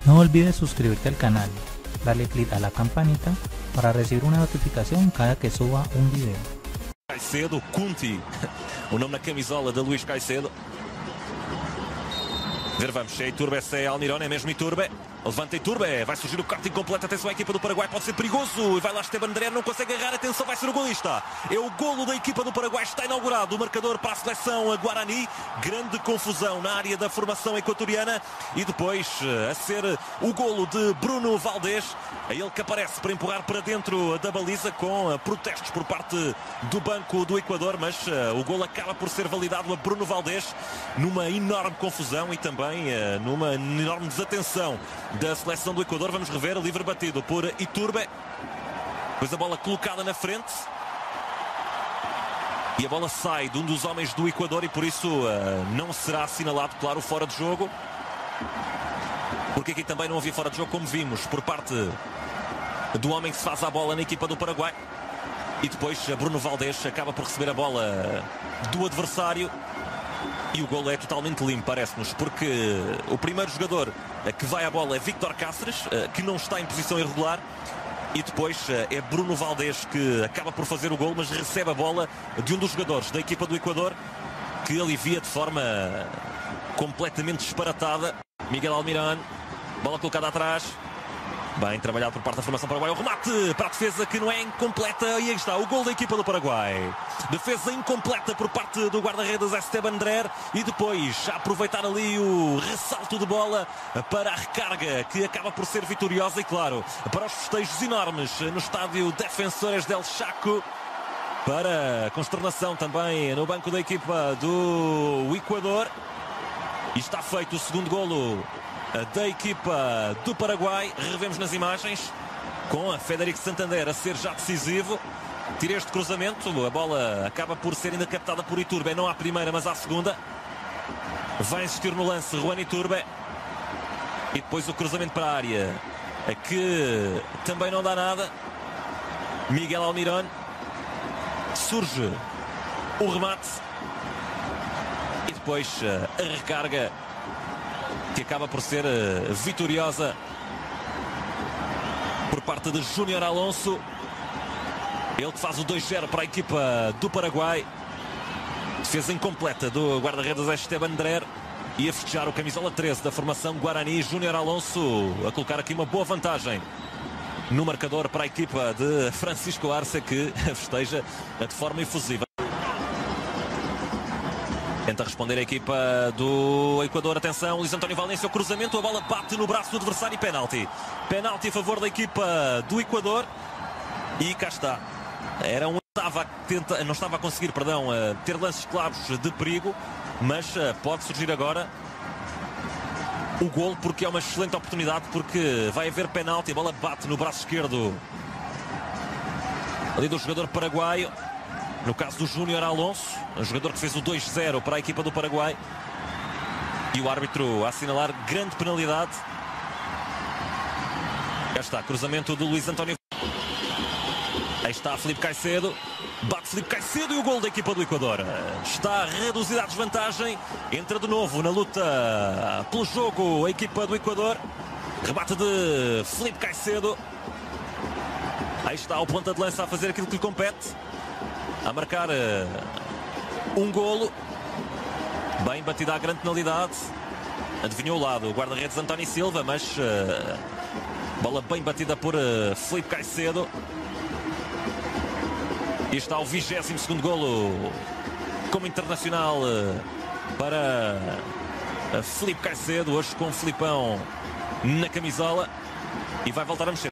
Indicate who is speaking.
Speaker 1: No olvides suscribirte al canal, darle clic a la campanita para recibir una notificación cada que suba un video.
Speaker 2: Caicedo, Kunti, o nome na camisola de Luís Caicedo. Ver, vamos, é Iturbe, é Almirón, é mesmo Iturbe. Levanta Iturbe, vai surgir o corte incompleto, atenção à equipa do Paraguai, pode ser perigoso. E vai lá Esteban André, não consegue agarrar, atenção, vai ser o golista. É o golo da equipa do Paraguai, está inaugurado o marcador para a seleção Guarani. Grande confusão na área da formação equatoriana. E depois a ser o golo de Bruno Valdés. É ele que aparece para empurrar para dentro da baliza com protestos por parte do banco do Equador. Mas o golo acaba por ser validado a Bruno Valdés numa enorme confusão e também numa enorme desatenção da seleção do Equador. Vamos rever, livre batido por Iturbe. Depois a bola colocada na frente. E a bola sai de um dos homens do Equador e por isso não será assinalado, claro, fora de jogo. Porque aqui também não havia fora de jogo, como vimos, por parte do homem que se faz a bola na equipa do Paraguai. E depois Bruno Valdés acaba por receber a bola do adversário. E o golo é totalmente limpo, parece-nos, porque o primeiro jogador que vai à bola é Víctor Cáceres, que não está em posição irregular. E depois é Bruno Valdés que acaba por fazer o golo, mas recebe a bola de um dos jogadores da equipa do Equador, que alivia de forma completamente disparatada. Miguel Almirón, bola colocada atrás. Bem trabalhado por parte da formação paraguaia. O remate para a defesa que não é incompleta. E aí está o gol da equipa do Paraguai. Defesa incompleta por parte do guarda-redes Esteban André. E depois a aproveitar ali o ressalto de bola para a recarga que acaba por ser vitoriosa. E claro, para os festejos enormes no estádio Defensores del Chaco. Para consternação também no banco da equipa do Equador. E está feito o segundo golo da equipa do Paraguai. Revemos nas imagens com a Federico Santander a ser já decisivo. Tira este cruzamento, a bola acaba por ser ainda captada por Iturbe, não à primeira mas à segunda. Vai insistir no lance Juan Iturbe. E depois o cruzamento para a área, que também não dá nada. Miguel Almirón. Surge o remate. E depois a recarga, que acaba por ser vitoriosa por parte de Júnior Alonso. Ele que faz o 2-0 para a equipa do Paraguai. Defesa incompleta do guarda-redes Esteban André. E a festejar o camisola 13 da formação Guarani, Júnior Alonso, a colocar aqui uma boa vantagem no marcador para a equipa de Francisco Arce, que festeja de forma efusiva. Tenta responder a equipa do Equador. Atenção, Luís António Valência, o cruzamento, a bola bate no braço do adversário e penalti. Penalti a favor da equipa do Equador. E cá está. Não estava a conseguir, ter lances claros de perigo, mas pode surgir agora o golo, porque é uma excelente oportunidade, porque vai haver penalti. A bola bate no braço esquerdo ali do jogador paraguaio. No caso do Júnior Alonso, um jogador que fez o 2-0 para a equipa do Paraguai. E o árbitro a assinalar grande penalidade. Já está, cruzamento do Luís António. Aí está Felipe Caicedo. Bate Felipe Caicedo e o gol da equipa do Equador. Está reduzida a desvantagem. Entra de novo na luta pelo jogo a equipa do Equador. Rebate de Felipe Caicedo. Aí está o ponta de lança a fazer aquilo que lhe compete. A marcar um golo. Bem batida a grande penalidade. Adivinhou o lado o guarda-redes António Silva, mas bola bem batida por Felipe Caicedo. E está o 22º golo como internacional para Felipe Caicedo, hoje com o Filipão na camisola. E vai voltar a mexer.